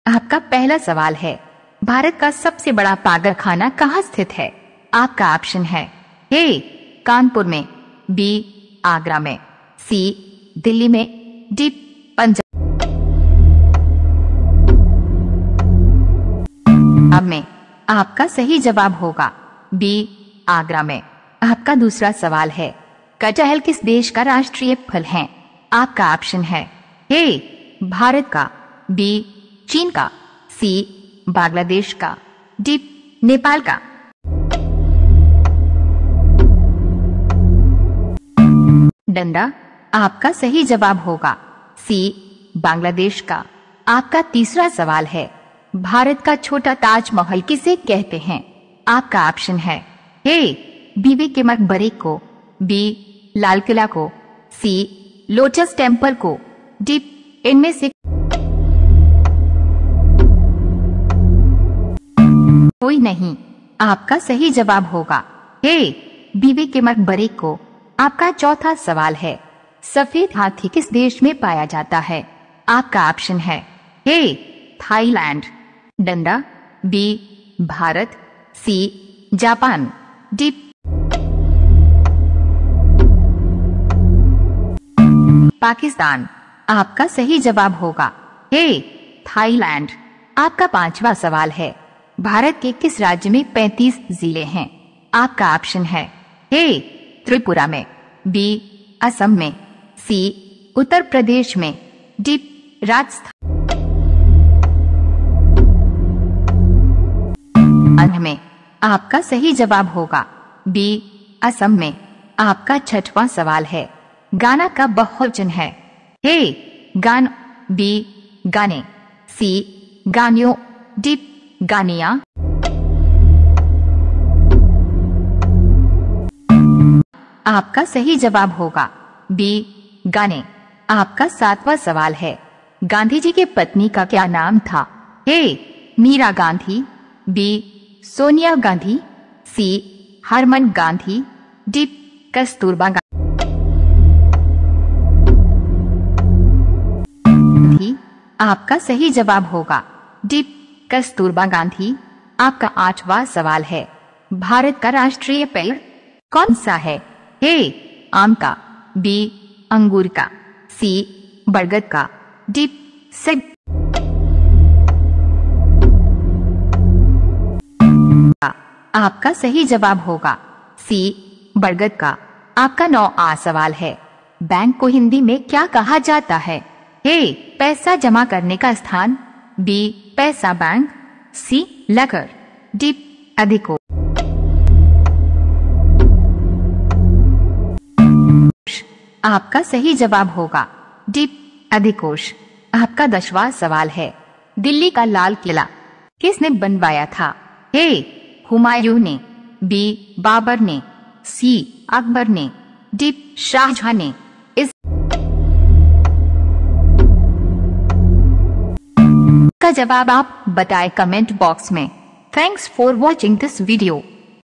आपका पहला सवाल है, भारत का सबसे बड़ा पागलखाना कहाँ स्थित है? आपका ऑप्शन है ए कानपुर में, बी आगरा में, सी दिल्ली में, डी पंजाब में। आपका सही जवाब होगा बी आगरा में। आपका दूसरा सवाल है, कटहल किस देश का राष्ट्रीय फल है? आपका ऑप्शन है ए भारत का, बी चीन का, सी बांग्लादेश का, डी नेपाल का। डंडा। आपका सही जवाब होगा सी बांग्लादेश का। आपका तीसरा सवाल है, भारत का छोटा ताजमहल किसे कहते हैं? आपका ऑप्शन है ए बीबी के मकबरे को, बी लाल किला को, सी लोटस टेम्पल को, डी इनमें से कोई नहीं। आपका सही जवाब होगा ए बीबी के मकबरे को। आपका चौथा सवाल है, सफेद हाथी किस देश में पाया जाता है? आपका ऑप्शन है ए थाईलैंड, डंडा, B Bharat, C Japan, D Pakistan. आपका सही जवाब होगा ए थाईलैंड। आपका पांचवा सवाल है, भारत के किस राज्य में 35 जिले हैं? आपका ऑप्शन है ए त्रिपुरा में, बी असम में, सी उत्तर प्रदेश में, डी राजस्थान में। आपका सही जवाब होगा बी असम में। आपका छठवां सवाल है, गाना का बहुवचन है? ए गान, बी गाने, सी गानियों, डी गानिया। आपका सही जवाब होगा बी गाने। आपका सातवां सवाल है, गांधी जी के पत्नी का क्या नाम था? A Meera Gandhi, B Sonia Gandhi, C Harman Gandhi, D Kasturba Gandhi. आपका सही जवाब होगा डी कस्तूरबा गांधी। आपका आठवां सवाल है, भारत का राष्ट्रीय पेड़ कौन सा है? ए आम का, बी अंगूर का, सी बरगद का, डी सेब। आपका सही जवाब होगा सी बरगद का। आपका 9वां सवाल है, बैंक को हिंदी में क्या कहा जाता है? ए पैसा जमा करने का स्थान, बी पैसा बैंक, सी लकर, डी अधिको। आपका सही जवाब होगा डी अधिकोष। आपका 10वां सवाल है, दिल्ली का लाल किला किसने बनवाया था? ए हुमायूं ने, बी बाबर ने, सी अकबर ने, डी शाहजहां ने। इस का जवाब आप बताएं कमेंट बॉक्स में। Thanks for watching this video.